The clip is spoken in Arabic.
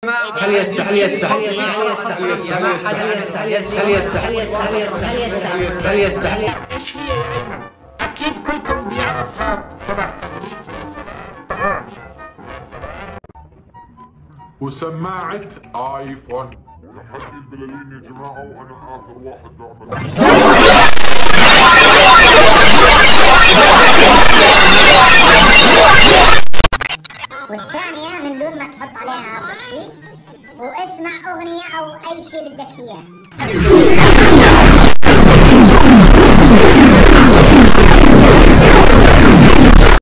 هل يستحق ايش هي يعني؟ اكيد كلكم بيعرفها تبع تغليف وسماعة ايفون. لحد البلالين يا جماعة وانا اخر واحد بعمل. والثانية من دون ما تحط عليها أبو شيء، واسمع أغنية أو أي شيء بدك إياه.